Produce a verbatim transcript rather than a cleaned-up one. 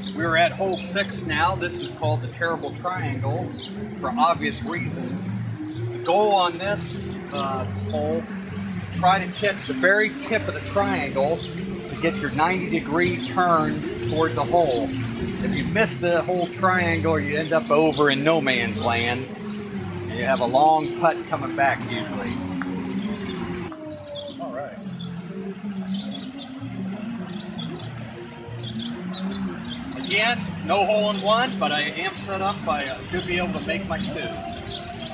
We're at hole six now. This is called the Terrible Triangle for obvious reasons. The goal on this uh, hole, try to catch the very tip of the triangle to get your ninety degree turn toward the hole. If you miss the whole triangle, you end up over in no man's land, and you have a long putt coming back usually. All right. Again, no hole in one, but I am set up. I uh, should be able to make my two.